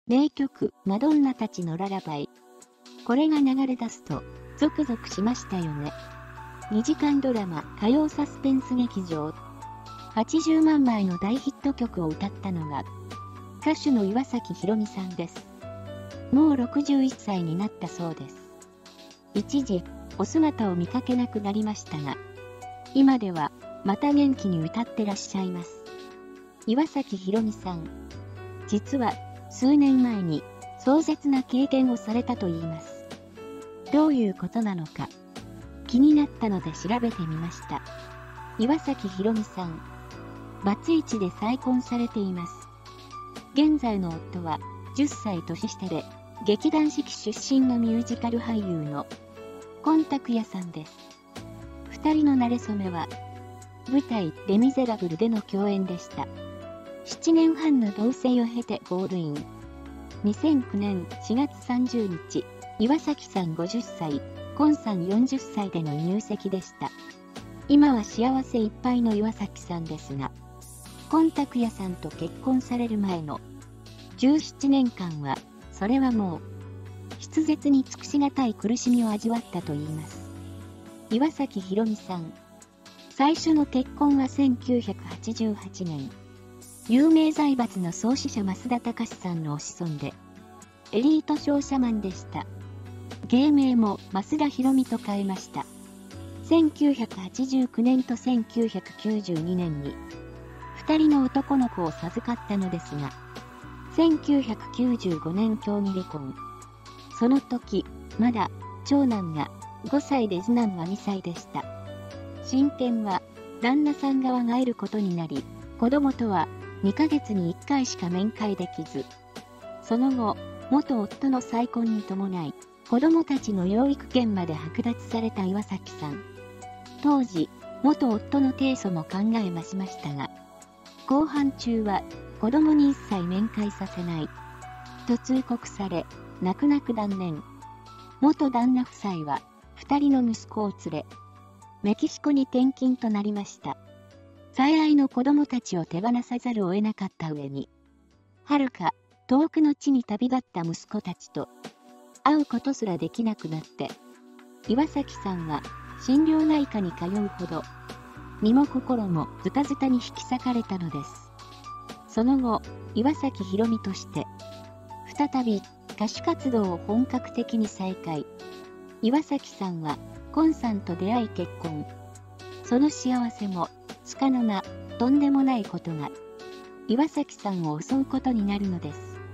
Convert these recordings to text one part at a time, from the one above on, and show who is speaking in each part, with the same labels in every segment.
Speaker 1: 名曲マドンナたちのララバイ。これが流れ出すと、ゾクゾクしましたよね。2時間ドラマ火曜サスペンス劇場。80万枚の大ヒット曲を歌ったのが、歌手の岩崎宏美さんです。もう61歳になったそうです。一時、お姿を見かけなくなりましたが、今ではまた元気に歌ってらっしゃいます。岩崎宏美さん。実は数年前に壮絶な経験をされたといいます。どういうことなのか気になったので調べてみました。岩崎宏美さん、バツイチで再婚されています。現在の夫は10歳年下で劇団四季出身のミュージカル俳優の今拓也さんです。2人の馴れ初めは舞台レ・ミゼラブルでの共演でした。7年半の同棲を経てゴールイン。2009年4月30日、岩崎さん50歳、今さん40歳での入籍でした。今は幸せいっぱいの岩崎さんですが、今拓也さんと結婚される前の17年間は、それはもう、筆舌に尽くしがたい苦しみを味わったといいます。岩崎宏美さん。最初の結婚は1988年。有名財閥の創始者増田隆さんのお子孫で、エリート商社マンでした。芸名も増田宏美と変えました。1989年と1992年に、2人の男の子を授かったのですが、1995年協議離婚。その時、まだ長男が5歳で次男は2歳でした。親権は旦那さん側が得ることになり、子供とは2ヶ月に1回しか面会できず、その後、元夫の再婚に伴い、子供たちの養育権まで剥奪された岩崎さん。当時、元夫の提訴も考えましたが、公判中は子供に一切面会させないと通告され、泣く泣く断念。元旦那夫妻は2人の息子を連れ、メキシコに転勤となりました。最愛の子供たちを手放さざるを得なかった上に、遥か遠くの地に旅立った息子たちと会うことすらできなくなって、岩崎さんは心療内科に通うほど、身も心もズタズタに引き裂かれたのです。その後、岩崎宏美として、再び歌手活動を本格的に再開。岩崎さんは、今さんと出会い結婚。その幸せも、束の間、とんでもないことが、岩崎さんを襲うことになるのです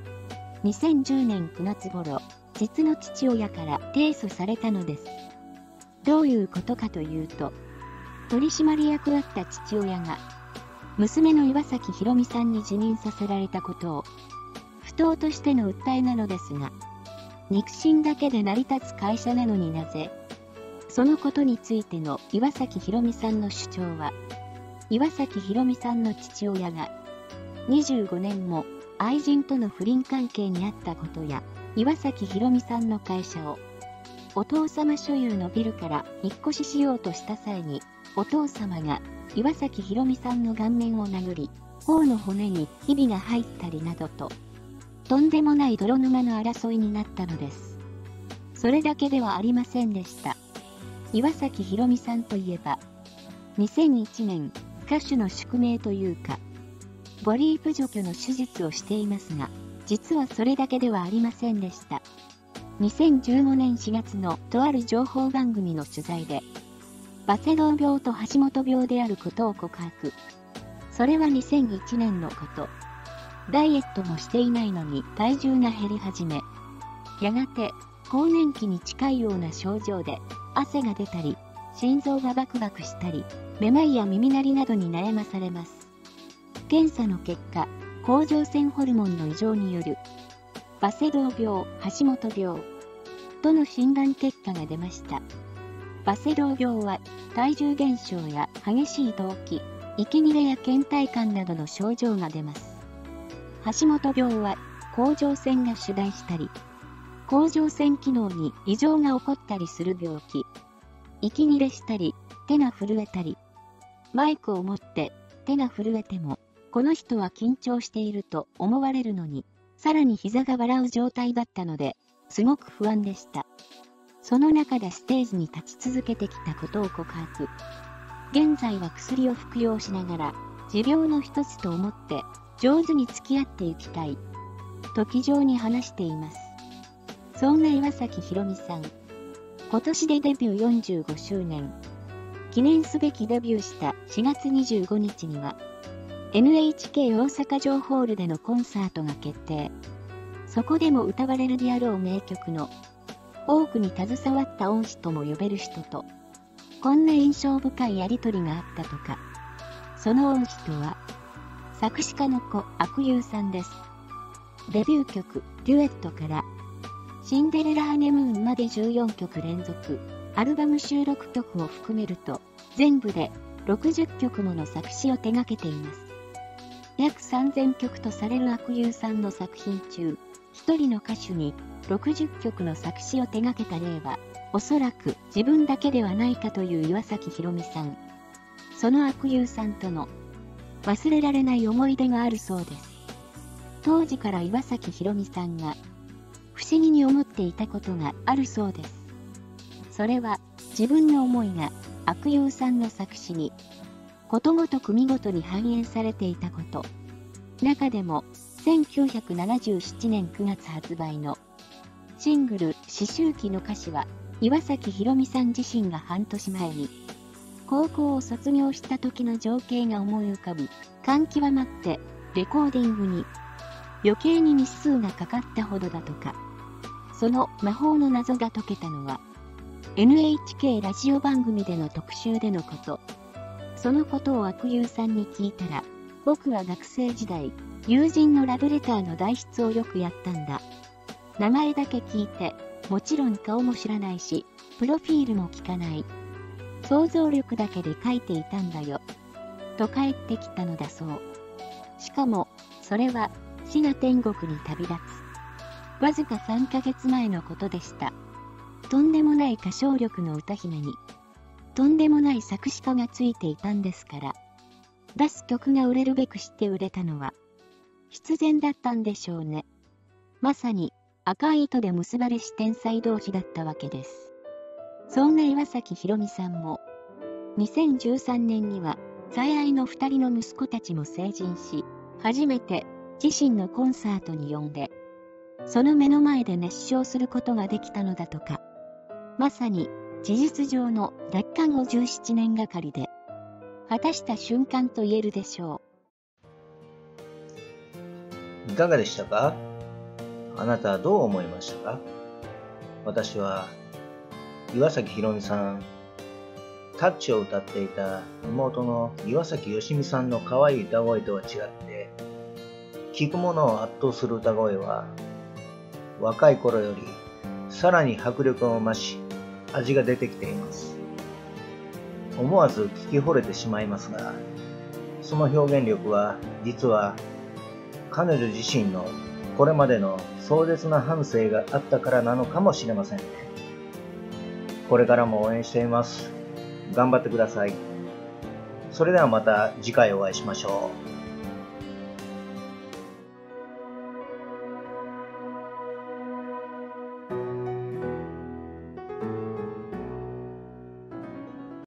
Speaker 1: 。2010年9月頃、実の父親から提訴されたのです。どういうことかというと、取締役だった父親が、娘の岩崎宏美さんに辞任させられたことを、不当としての訴えなのですが、肉親だけで成り立つ会社なのになぜ、そのことについての岩崎宏美さんの主張は、岩崎宏美さんの父親が、25年も愛人との不倫関係にあったことや、岩崎宏美さんの会社を、お父様所有のビルから引っ越ししようとした際に、お父様が岩崎宏美さんの顔面を殴り、頬の骨にひびが入ったりなどと、とんでもない泥沼の争いになったのです。それだけではありませんでした。岩崎宏美さんといえば、2001年、歌手の宿命というか、ポリープ除去の手術をしていますが、実はそれだけではありませんでした。2015年4月のとある情報番組の取材で、バセドウ病と橋本病であることを告白。それは2001年のこと。ダイエットもしていないのに体重が減り始め、やがて更年期に近いような症状で汗が出たり、心臓がバクバクしたり、めまいや耳鳴りなどに悩まされます。検査の結果、甲状腺ホルモンの異常によるバセドウ病、橋本病との診断結果が出ました。バセドウ病は体重減少や激しい動悸、息切れや倦怠感などの症状が出ます。橋本病は甲状腺が腫大したり、甲状腺機能に異常が起こったりする病気。息切れしたり、手が震えたり。マイクを持って手が震えても、この人は緊張していると思われるのに、 さらに膝が笑う状態だったので、すごく不安でした。その中でステージに立ち続けてきたことを告白。現在は薬を服用しながら、持病の一つと思って上手に付き合っていきたい。と気丈に話しています。そんな岩崎宏美さん。今年でデビュー45周年。記念すべきデビューした4月25日には、NHK 大阪城ホールでのコンサートが決定。そこでも歌われるであろう名曲の多くに携わった恩師とも呼べる人と、こんな印象深いやりとりがあったとか。その恩師とは、作詞家の子阿久悠さんです。デビュー曲デュエットから、シンデレラハネムーンまで14曲連続、アルバム収録曲を含めると、全部で60曲もの作詞を手掛けています。約3000曲とされる阿久悠さんの作品中、一人の歌手に60曲の作詞を手掛けた例は、おそらく自分だけではないかという岩崎宏美さん。その阿久悠さんとの忘れられない思い出があるそうです。当時から岩崎宏美さんが不思議に思っていたことがあるそうです。それは自分の思いが阿久悠さんの作詞にことごとく見事に反映されていたこと。中でも1977年9月発売のシングル「思春期」の歌詞は岩崎宏美さん自身が半年前に高校を卒業した時の情景が思い浮かび、感極まってレコーディングに余計に日数がかかったほどだとか。その魔法の謎が解けたのは NHK ラジオ番組での特集でのこと。そのことを阿久悠さんに聞いたら、僕は学生時代、友人のラブレターの代筆をよくやったんだ。名前だけ聞いて、もちろん顔も知らないし、プロフィールも聞かない。想像力だけで書いていたんだよ。と帰ってきたのだそう。しかも、それは、死が天国に旅立つ。わずか3ヶ月前のことでした。とんでもない歌唱力の歌姫に、とんでもない作詞家がついていたんですから。出す曲が売れるべくして売れたのは、必然だったんでしょうね。まさに、赤い糸で結ばれし天才同士だったわけです。そんな岩崎宏美さんも、2013年には、最愛の2人の息子たちも成人し、初めて自身のコンサートに呼んで、その目の前で熱唱することができたのだとか。まさに、事実上の奪還57年がかりで、果たした瞬間と言えるでしょ
Speaker 2: いかがでしたか？あなたはどう思いましたか？私は、岩崎宏美さん、タッチを歌っていた妹の岩崎良美さんの可愛い歌声とは違って、聴く者を圧倒する歌声は、若い頃よりさらに迫力を増し、味が出てきています。思わず聞き惚れてしまいますが、その表現力は実は彼女自身のこれまでの壮絶な半生があったからなのかもしれませんね。これからも応援しています。頑張ってください。それではまた次回お会いしましょう。